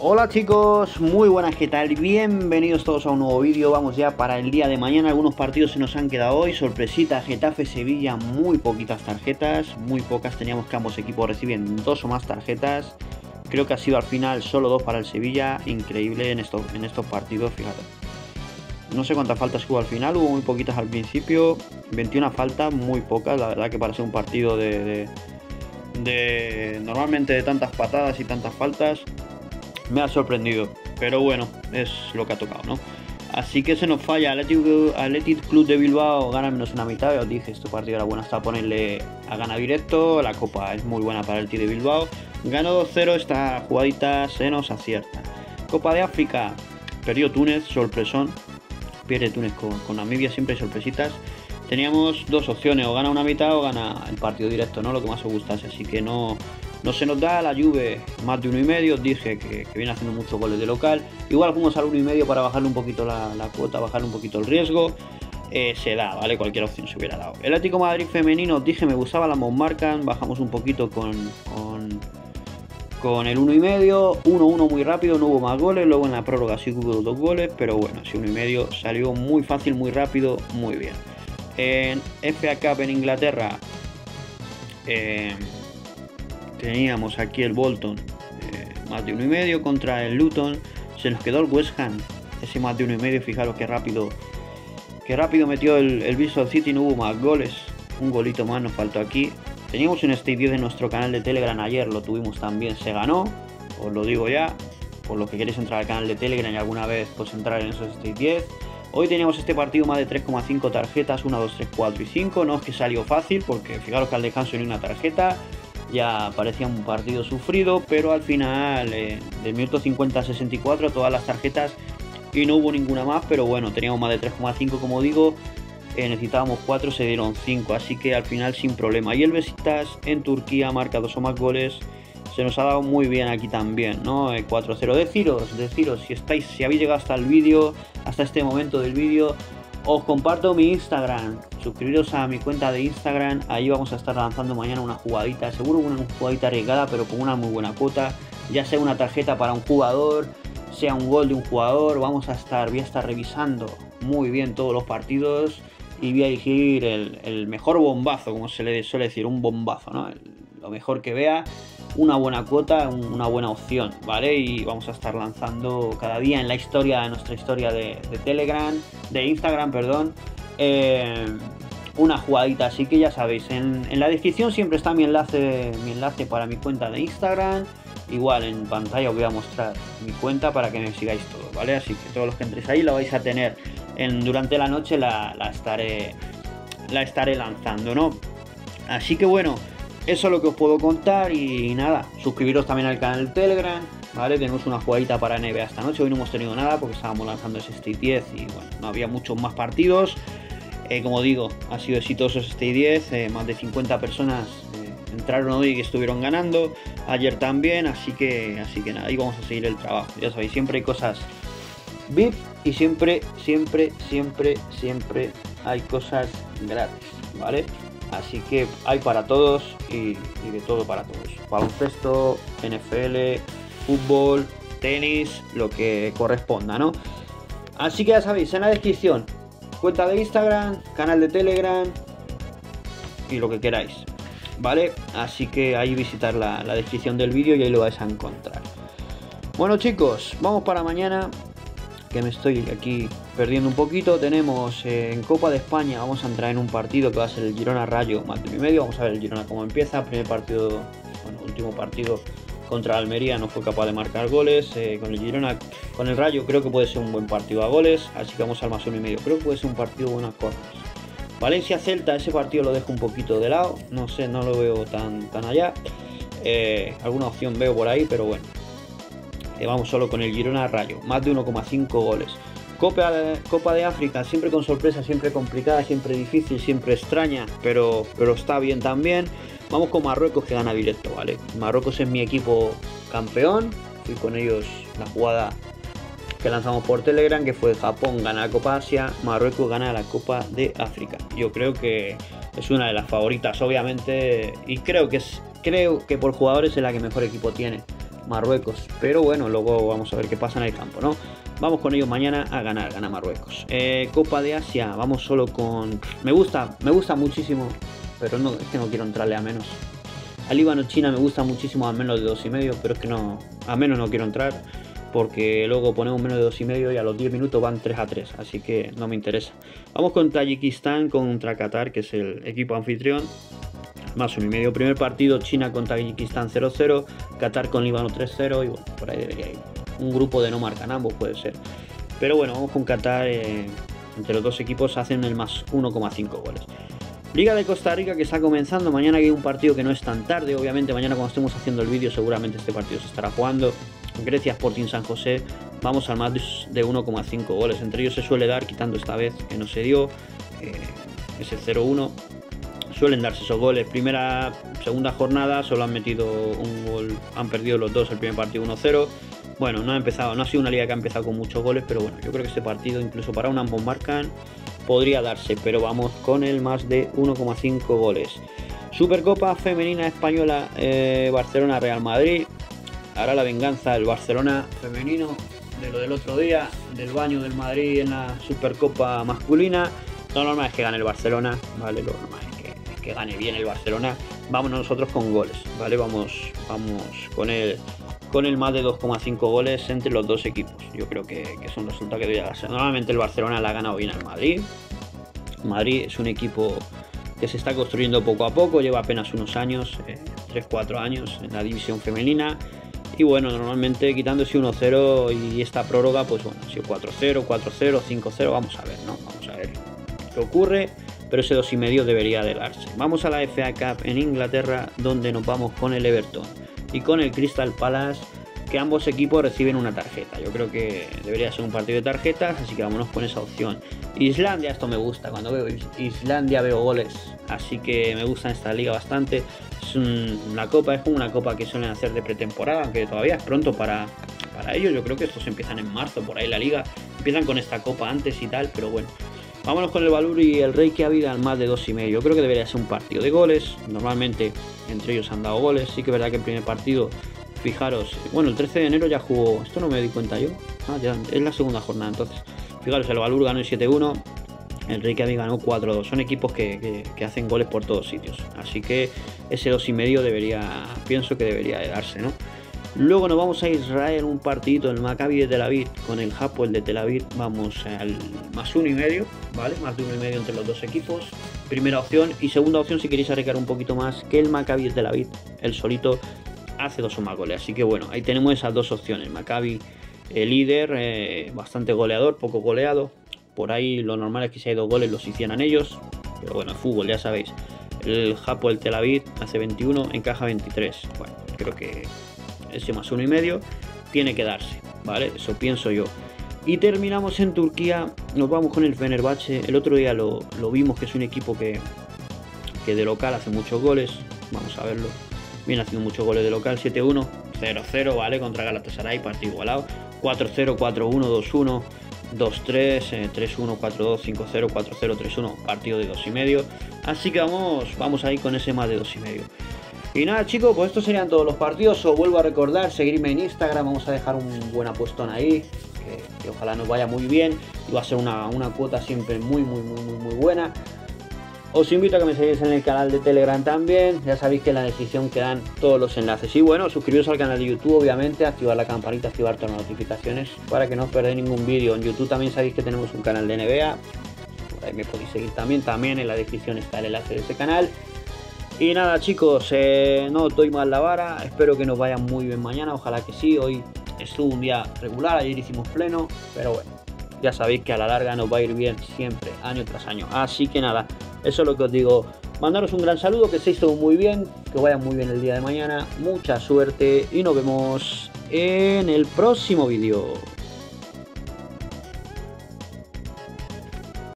Hola chicos, muy buenas, ¿qué tal? Bienvenidos todos a un nuevo vídeo. Vamos ya para el día de mañana. Algunos partidos se nos han quedado hoy. Sorpresita, Getafe, Sevilla, muy poquitas tarjetas, muy pocas. Teníamos que ambos equipos reciben 2 o más tarjetas. Creo que ha sido al final solo 2 para el Sevilla. Increíble en estos partidos, fíjate. No sé cuántas faltas hubo al final, hubo muy poquitas al principio. 21 faltas, muy pocas. La verdad que para ser un partido normalmente de tantas patadas y tantas faltas, me ha sorprendido, pero bueno, es lo que ha tocado, ¿no? Así que se nos falla. Athletic Club de Bilbao gana menos una mitad. Ya os dije, este partido era bueno hasta ponerle a gana directo. La copa es muy buena para el Athletic de Bilbao. Ganó 2-0, esta jugadita se nos acierta. Copa de África, perdió Túnez, sorpresón. Pierde Túnez con Namibia, siempre hay sorpresitas. Teníamos dos opciones, o gana una mitad o gana el partido directo, ¿no? Lo que más os gustase, así que no se nos da. La Juve más de 1,5, os dije que viene haciendo muchos goles de local. Igual fuimos al 1,5 para bajarle un poquito la cuota, bajarle un poquito el riesgo. Se da, ¿vale? Cualquier opción se hubiera dado. El Atlético de Madrid femenino, os dije, me gustaba la Montmarcan, bajamos un poquito con el 1,5, 1-1 muy rápido, no hubo más goles. Luego en la prórroga sí hubo 2 goles, pero bueno, ese 1,5 salió muy fácil, muy rápido, muy bien. En FA Cup en Inglaterra teníamos aquí el Bolton, más de 1,5 contra el Luton. Se nos quedó el West Ham, ese más de 1,5. Fijaros qué rápido metió el Bristol City. No hubo más goles, un golito más nos faltó aquí. Teníamos un State 10 en nuestro canal de Telegram ayer, lo tuvimos también, se ganó, os lo digo ya. Por lo que queréis entrar al canal de Telegram y alguna vez pues entrar en esos State 10. Hoy teníamos este partido más de 3,5 tarjetas, 1, 2, 3, 4 y 5. No es que salió fácil, porque fijaros que al descanso ni una tarjeta. Ya parecía un partido sufrido, pero al final, del minuto 50 a 64, todas las tarjetas y no hubo ninguna más. Pero bueno, teníamos más de 3,5, como digo. Necesitábamos 4, se dieron 5, así que al final sin problema. Y el Besiktas en Turquía marca 2 o más goles. Se nos ha dado muy bien aquí también, ¿no? 4-0. Deciros, si habéis llegado hasta el vídeo, hasta este momento del vídeo, os comparto mi Instagram. Suscribiros a mi cuenta de Instagram. Ahí vamos a estar lanzando mañana una jugadita, seguro una jugadita arriesgada, pero con una muy buena cuota. Ya sea una tarjeta para un jugador, sea un gol de un jugador. Voy a estar revisando muy bien todos los partidos y voy a elegir el mejor bombazo, como se le suele decir, un bombazo, ¿no? Lo mejor que vea, una buena cuota, una buena opción, ¿vale? Y vamos a estar lanzando cada día en nuestra historia de Telegram, de Instagram, perdón, una jugadita. Así que ya sabéis, en la descripción siempre está mi enlace para mi cuenta de Instagram. Igual en pantalla os voy a mostrar mi cuenta para que me sigáis todos, ¿vale? Así que todos los que entréis ahí la vais a tener durante la noche, la estaré lanzando, ¿no? Así que bueno, eso es lo que os puedo contar. Y nada, suscribiros también al canal de Telegram, ¿vale? Tenemos una jugadita para NBA esta noche. Hoy no hemos tenido nada porque estábamos lanzando ese State 10 y bueno, no había muchos más partidos. Como digo, ha sido exitoso ese State 10, más de 50 personas entraron hoy y estuvieron ganando, ayer también, así que nada, ahí vamos a seguir el trabajo. Ya sabéis, siempre hay cosas VIP y siempre hay cosas gratis, ¿vale? Así que hay para todos y de todo para todos. Baloncesto, NFL, fútbol, tenis, lo que corresponda, ¿no? Así que ya sabéis, en la descripción, cuenta de Instagram, canal de Telegram y lo que queráis, ¿vale? Así que ahí visitar la descripción del vídeo y ahí lo vais a encontrar. Bueno chicos, vamos para mañana, que me estoy aquí perdiendo un poquito. Tenemos en Copa de España, vamos a entrar en un partido que va a ser el Girona Rayo más de 1,5. Vamos a ver el Girona cómo empieza. Primer partido, bueno, último partido contra Almería, no fue capaz de marcar goles. Con el Girona, con el Rayo creo que puede ser un buen partido a goles, así que vamos al más 1,5. Creo que puede ser un partido de buenas cortas. Valencia-Celta, ese partido lo dejo un poquito de lado, no sé, no lo veo tan allá. Alguna opción veo por ahí, pero bueno. Vamos solo con el Girona Rayo, más de 1,5 goles. Copa de África, siempre con sorpresa, siempre complicada, siempre difícil, siempre extraña, pero está bien también. Vamos con Marruecos, que gana directo, ¿vale? Marruecos es mi equipo campeón, fui con ellos la jugada que lanzamos por Telegram, que fue Japón gana la Copa Asia, Marruecos gana la Copa de África. Yo creo que es una de las favoritas, obviamente, y creo que por jugadores es la que mejor equipo tiene. Marruecos. Pero bueno, luego vamos a ver qué pasa en el campo, ¿no? Vamos con ellos mañana a ganar, gana Marruecos. Copa de Asia, vamos solo con... Me gusta muchísimo, pero no, es que no quiero entrarle a menos. A Líbano-China me gusta muchísimo a menos de 2,5, pero es que no, a menos no quiero entrar, porque luego ponemos menos de 2,5 y a los 10 minutos van 3-3, así que no me interesa. Vamos con Tayikistán contra Qatar, que es el equipo anfitrión, más 1,5. Primer partido, China contra Tayikistán 0-0, Qatar con Líbano 3-0, y bueno, por ahí debería ir. Un grupo de no marcan ambos, puede ser. Pero bueno, vamos con Qatar, entre los dos equipos hacen el más 1,5 goles. Liga de Costa Rica, que está comenzando. Mañana hay un partido que no es tan tarde, obviamente mañana cuando estemos haciendo el vídeo seguramente este partido se estará jugando. Grecia Sporting San José, vamos al más de 1,5 goles. Entre ellos se suele dar, quitando esta vez que no se dio, ese 0-1. Suelen darse esos goles. Segunda jornada solo han metido un gol, han perdido los dos el primer partido 1-0. Bueno, no ha sido una liga que ha empezado con muchos goles, pero bueno, yo creo que este partido, incluso para un ambos marcan, podría darse, pero vamos con el más de 1,5 goles. Supercopa Femenina Española, Barcelona Real Madrid. Hará la venganza el Barcelona femenino de lo del otro día, del baño del Madrid en la Supercopa masculina. Lo normal es que gane el Barcelona, ¿vale? Lo normal es que gane bien el Barcelona. Vamos nosotros con goles, ¿vale? Vamos con el más de 2,5 goles entre los dos equipos. Yo creo que es un resultado que debería darse. Normalmente el Barcelona la ha ganado bien al Madrid. Madrid es un equipo que se está construyendo poco a poco, lleva apenas unos años, 3-4 años en la división femenina. Y bueno, normalmente quitándose 1-0 y esta prórroga, pues bueno, ha sido 4-0, 4-0, 5-0, vamos a ver, ¿no? Vamos a ver qué ocurre, pero ese 2,5 debería de darse. Vamos a la FA Cup en Inglaterra, donde nos vamos con el Everton y con el Crystal Palace, que ambos equipos reciben una tarjeta. Yo creo que debería ser un partido de tarjetas, así que vámonos con esa opción. Islandia, esto me gusta, cuando veo Islandia veo goles, así que me gusta esta liga bastante. Es una copa, es como una copa que suelen hacer de pretemporada, aunque todavía es pronto para ellos. Yo creo que estos empiezan en marzo, por ahí la liga, empiezan con esta copa antes y tal, pero bueno. Vámonos con el Valur y el Reykjavik al más de 2,5. Yo creo que debería ser un partido de goles. Normalmente entre ellos han dado goles. Sí que es verdad que el primer partido, fijaros, bueno, el 13 de enero ya jugó. Esto no me di cuenta yo. Ya es la segunda jornada, entonces. Fijaros, el Valur ganó el 7-1. El Reykjavik ganó 4-2. Son equipos que hacen goles por todos sitios. Así que ese 2,5 pienso que debería de darse, ¿no? Luego nos vamos a Israel, un partidito, el Maccabi de Tel Aviv con el Hapoel de Tel Aviv. Vamos al más 1,5, ¿vale? Más de 1,5 entre los dos equipos. Primera opción. Y segunda opción, si queréis arriesgar un poquito más, que el Maccabi de Tel Aviv, el solito, hace 2 o más goles. Así que bueno, ahí tenemos esas dos opciones. Maccabi, el líder, bastante goleador, poco goleado. Por ahí lo normal es que si hay 2 goles los hicieran ellos. Pero bueno, el fútbol, ya sabéis. El Hapoel Tel Aviv hace 21, encaja 23. Bueno, creo que ese más 1,5 tiene que darse, ¿vale? Eso pienso yo. Y terminamos en Turquía, nos vamos con el Fenerbahce. El otro día lo vimos, que es un equipo que de local hace muchos goles. Vamos a verlo. Viene haciendo muchos goles de local. 7-1, 0-0, ¿vale? Contra Galatasaray, partido igualado. 4-0, 4-1, 2-1, 2-3, 3-1, 4-2, 5-0, 4-0, 3-1. Partido de 2,5. Así que vamos a ir con ese más de 2,5. Y nada, chicos, pues estos serían todos los partidos. Os vuelvo a recordar, seguirme en Instagram. Vamos a dejar un buen apostón ahí, que ojalá nos vaya muy bien. Y va a ser una cuota siempre muy buena. Os invito a que me sigáis en el canal de Telegram también. Ya sabéis que en la descripción quedan todos los enlaces. Y bueno, suscribiros al canal de YouTube, obviamente, activar la campanita, activar todas las notificaciones para que no os perdáis ningún vídeo. En YouTube también sabéis que tenemos un canal de NBA. Por ahí me podéis seguir también. También en la descripción está el enlace de ese canal. Y nada, chicos, no doy más la vara. Espero que nos vaya muy bien mañana. Ojalá que sí. Hoy estuvo un día regular. Ayer hicimos pleno. Pero bueno, ya sabéis que a la larga nos va a ir bien siempre, año tras año. Así que nada, eso es lo que os digo. Mandaros un gran saludo, que estéis todos muy bien, que vaya muy bien el día de mañana. Mucha suerte y nos vemos en el próximo vídeo.